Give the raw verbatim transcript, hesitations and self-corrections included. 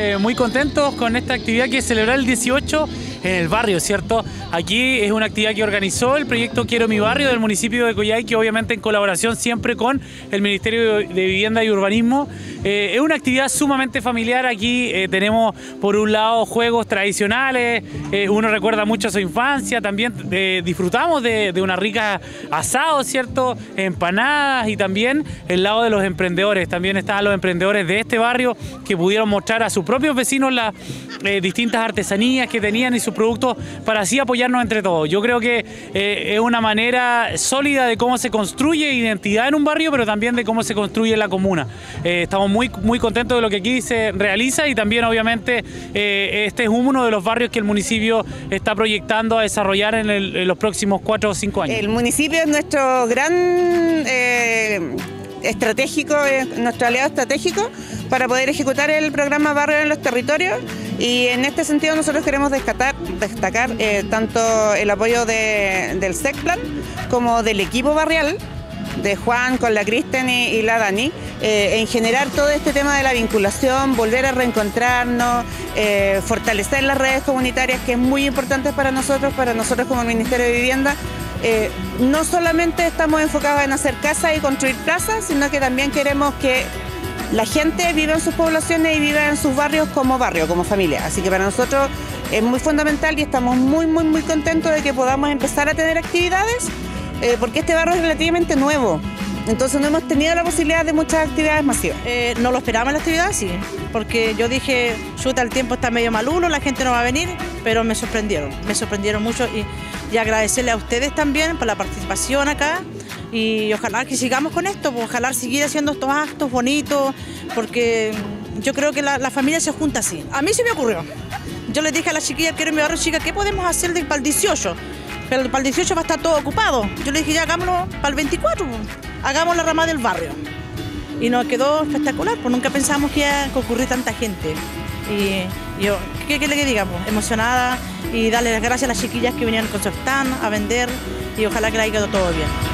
eh, muy contentos con esta actividad que es celebrar el dieciocho en el barrio, ¿cierto? Aquí es una actividad que organizó el proyecto Quiero Mi Barrio del municipio de Coyhaique, obviamente en colaboración siempre con el Ministerio de Vivienda y Urbanismo. Eh, es una actividad sumamente familiar. Aquí eh, tenemos por un lado juegos tradicionales, eh, uno recuerda mucho a su infancia, también eh, disfrutamos de, de una rica asado, ¿cierto? Empanadas y también el lado de los emprendedores. También estaban los emprendedores de este barrio que pudieron mostrar a sus propios vecinos las eh, distintas artesanías que tenían y sus productos para así apoyarnos entre todos. Yo creo que eh, es una manera sólida de cómo se construye identidad en un barrio, pero también de cómo se construye la comuna. Eh, estamos muy, muy contentos de lo que aquí se realiza y también obviamente eh, este es uno de los barrios que el municipio está proyectando a desarrollar en, el, en los próximos cuatro o cinco años. El municipio es nuestro gran eh, estratégico, es nuestro aliado estratégico para poder ejecutar el programa Barrio en los Territorios, y en este sentido nosotros queremos destacar, destacar eh, tanto el apoyo de, del SECPLAN como del equipo barrial, de Juan con la Kristen y, y la Dani, eh, en generar todo este tema de la vinculación, volver a reencontrarnos, eh, fortalecer las redes comunitarias, que es muy importante para nosotros, para nosotros como el Ministerio de Vivienda. Eh, no solamente estamos enfocados en hacer casas y construir casas, sino que también queremos que la gente viva en sus poblaciones y viva en sus barrios como barrio, como familia. Así que para nosotros es muy fundamental y estamos muy, muy, muy contentos de que podamos empezar a tener actividades, eh, porque este barrio es relativamente nuevo. Entonces no hemos tenido la posibilidad de muchas actividades masivas. Eh, no lo esperaba la actividad, sí, porque yo dije, chuta, el tiempo está medio malulo, la gente no va a venir, pero me sorprendieron, me sorprendieron mucho y, y agradecerle a ustedes también por la participación acá y ojalá que sigamos con esto, pues, ojalá seguir haciendo estos actos bonitos, porque yo creo que la, la familia se junta así. A mí se me ocurrió, yo les dije a las chiquillas, quiero mi barrio, chica, ¿qué podemos hacer para el dieciocho? Pero para el dieciocho va a estar todo ocupado. Yo le dije, ya hagámoslo para el veinticuatro, hagamos la rama del barrio. Y nos quedó espectacular, pues nunca pensamos que iba a ocurrir tanta gente. Y yo, ¿qué quiere que digamos? Emocionada y darle las gracias a las chiquillas que venían con su stand a vender y ojalá que le haya quedado todo bien.